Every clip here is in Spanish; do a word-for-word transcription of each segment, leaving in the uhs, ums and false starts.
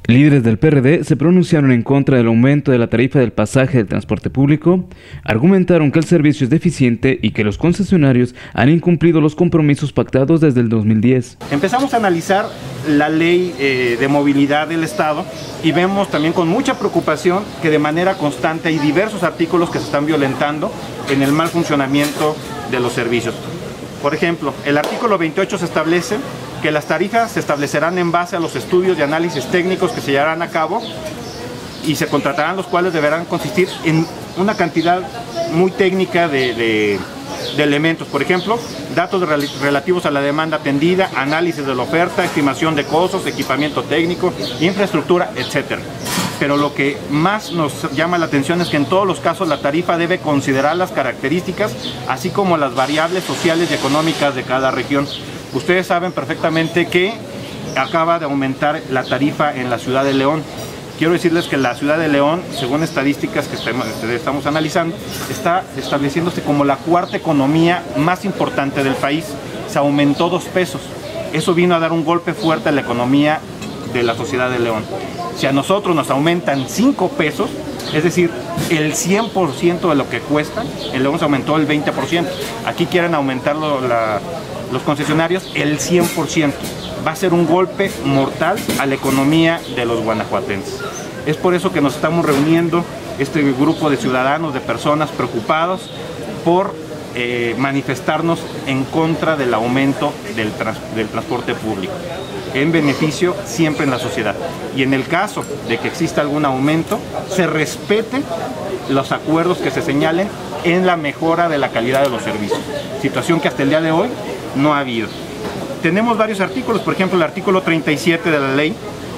Líderes del P R D se pronunciaron en contra del aumento de la tarifa del pasaje del transporte público, argumentaron que el servicio es deficiente y que los concesionarios han incumplido los compromisos pactados desde el dos mil diez. Empezamos a analizar la ley eh, de movilidad del Estado y vemos también con mucha preocupación que de manera constante hay diversos artículos que se están violentando en el mal funcionamiento de los servicios. Por ejemplo, el artículo veintiocho se establece que las tarifas se establecerán en base a los estudios y análisis técnicos que se llevarán a cabo y se contratarán, los cuales deberán consistir en una cantidad muy técnica de, de, de elementos. Por ejemplo, datos rel relativos a la demanda atendida, análisis de la oferta, estimación de costos, equipamiento técnico, infraestructura, etcétera. Pero lo que más nos llama la atención es que en todos los casos la tarifa debe considerar las características, así como las variables sociales y económicas de cada región. Ustedes saben perfectamente que acaba de aumentar la tarifa en la ciudad de León. Quiero decirles que la ciudad de León, según estadísticas que estamos analizando, está estableciéndose como la cuarta economía más importante del país. Se aumentó dos pesos. Eso vino a dar un golpe fuerte a la economía de la sociedad de León. Si a nosotros nos aumentan cinco pesos, es decir, el cien por ciento de lo que cuesta, en León se aumentó el veinte por ciento. Aquí quieren aumentarlo la, los concesionarios el cien por ciento. Va a ser un golpe mortal a la economía de los guanajuatenses. Es por eso que nos estamos reuniendo, este grupo de ciudadanos, de personas preocupados por eh, manifestarnos en contra del aumento del, trans, del transporte público, en beneficio siempre en la sociedad. Y en el caso de que exista algún aumento, se respeten los acuerdos que se señalen en la mejora de la calidad de los servicios, situación que hasta el día de hoy no ha habido. Tenemos varios artículos, por ejemplo el artículo treinta y siete de la ley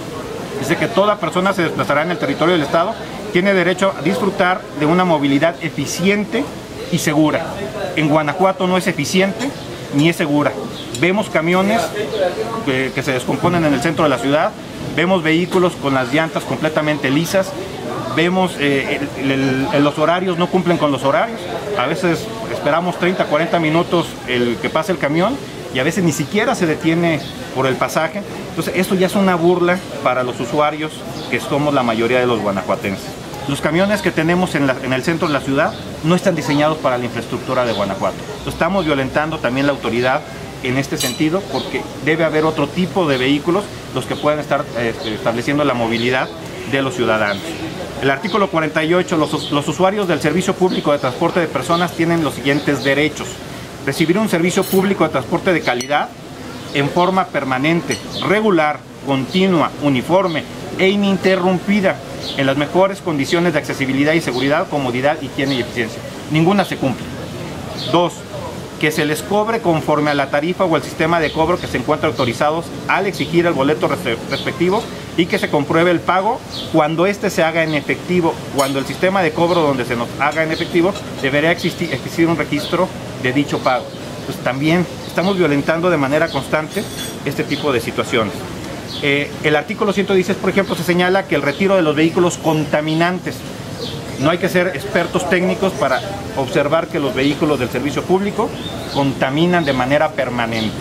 dice que toda persona se desplazará en el territorio del Estado, tiene derecho a disfrutar de una movilidad eficiente y segura. En Guanajuato no es eficiente ni es segura. Vemos camiones que, que se descomponen en el centro de la ciudad, vemos vehículos con las llantas completamente lisas, vemos eh, el, el, el, los horarios no cumplen con los horarios, a veces esperamos treinta, cuarenta minutos el que pase el camión y a veces ni siquiera se detiene por el pasaje. Entonces esto ya es una burla para los usuarios que somos la mayoría de los guanajuatenses. Los camiones que tenemos en, la, en el centro de la ciudad no están diseñados para la infraestructura de Guanajuato. Estamos violentando también la autoridad en este sentido porque debe haber otro tipo de vehículos los que puedan estar eh, estableciendo la movilidad de los ciudadanos. El artículo cuarenta y ocho, los, los usuarios del servicio público de transporte de personas tienen los siguientes derechos: recibir un servicio público de transporte de calidad en forma permanente, regular, continua, uniforme e ininterrumpida, en las mejores condiciones de accesibilidad y seguridad, comodidad, higiene y eficiencia. Ninguna se cumple. Dos, que se les cobre conforme a la tarifa o el sistema de cobro que se encuentran autorizados al exigir el boleto respectivo y que se compruebe el pago cuando éste se haga en efectivo. Cuando el sistema de cobro donde se nos haga en efectivo, debería existir, existir un registro de dicho pago. Pues también estamos violentando de manera constante este tipo de situaciones. Eh, el artículo ciento diez, por ejemplo, se señala que el retiro de los vehículos contaminantes. No hay que ser expertos técnicos para observar que los vehículos del servicio público contaminan de manera permanente.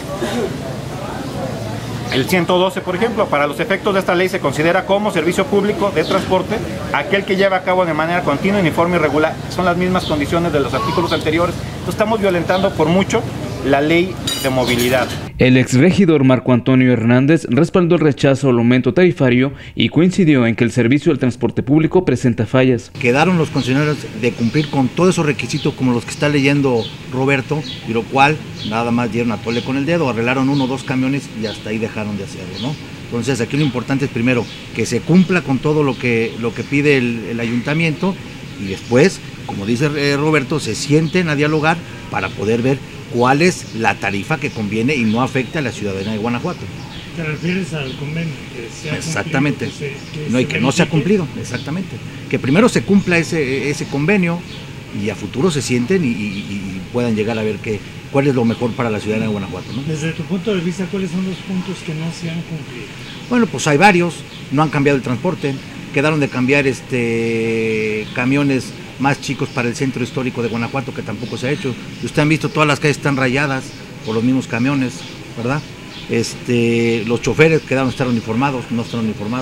El ciento doce, por ejemplo, para los efectos de esta ley se considera como servicio público de transporte aquel que lleva a cabo de manera continua, uniforme y regular. Son las mismas condiciones de los artículos anteriores. Entonces estamos violentando por mucho la ley de movilidad. El exregidor Marco Antonio Hernández respaldó el rechazo al aumento tarifario y coincidió en que el servicio del transporte público presenta fallas. Quedaron los concesionarios de cumplir con todos esos requisitos como los que está leyendo Roberto, y lo cual nada más dieron a tole con el dedo, arreglaron uno o dos camiones y hasta ahí dejaron de hacerlo, ¿no? Entonces aquí lo importante es primero que se cumpla con todo lo que, lo que pide el, el ayuntamiento y después, como dice eh, Roberto, se sienten a dialogar para poder ver cuál es la tarifa que conviene y no afecta a la ciudadanía de Guanajuato. ¿Te refieres al convenio? Que se ha exactamente, que se, que no, y que no se ha cumplido, exactamente. Que primero se cumpla ese, ese convenio y a futuro se sienten y, y, y puedan llegar a ver que, cuál es lo mejor para la ciudadanía de Guanajuato, ¿no? Desde tu punto de vista, ¿cuáles son los puntos que no se han cumplido? Bueno, pues hay varios, no han cambiado el transporte, quedaron de cambiar este camiones más chicos para el centro histórico de Guanajuato, que tampoco se ha hecho. Y ustedes han visto todas las calles están rayadas por los mismos camiones, ¿verdad? Este, los choferes quedaron estar uniformados, no están uniformados.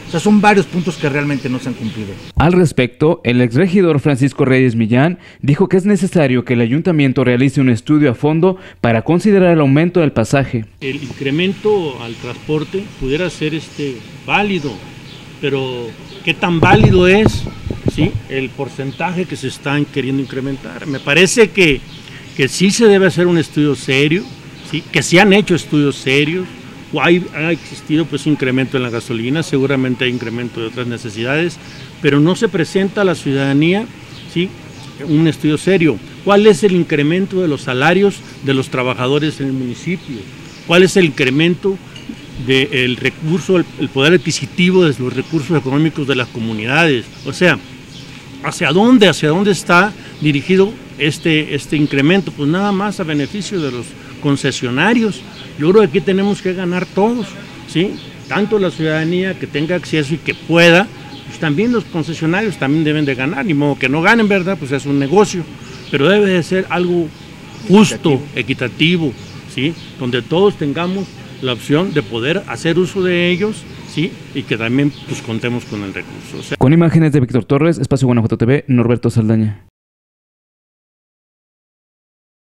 O sea, son varios puntos que realmente no se han cumplido. Al respecto, el exregidor Francisco Reyes Millán dijo que es necesario que el ayuntamiento realice un estudio a fondo para considerar el aumento del pasaje. El incremento al transporte pudiera ser este válido, pero ¿qué tan válido es, sí, el porcentaje que se están queriendo incrementar? Me parece que, que sí se debe hacer un estudio serio, sí, que se han hecho estudios serios. O hay, ha existido pues un incremento en la gasolina, seguramente hay incremento de otras necesidades, pero no se presenta a la ciudadanía, ¿sí?, un estudio serio. ¿Cuál es el incremento de los salarios de los trabajadores en el municipio? ¿Cuál es el incremento del recurso, el, el poder adquisitivo de los recursos económicos de las comunidades? O sea, ¿hacia dónde, hacia dónde está dirigido este, este incremento? Pues nada más a beneficio de los concesionarios. Yo creo que aquí tenemos que ganar todos, ¿sí? Tanto la ciudadanía que tenga acceso y que pueda, pues también los concesionarios también deben de ganar, ni modo que no ganen, ¿verdad? Pues es un negocio, pero debe de ser algo justo, equitativo, ¿sí? Donde todos tengamos la opción de poder hacer uso de ellos, ¿sí? Y que también pues contemos con el recurso. O sea, con imágenes de Víctor Torres, Espacio Guanajuato T V, Norberto Saldaña.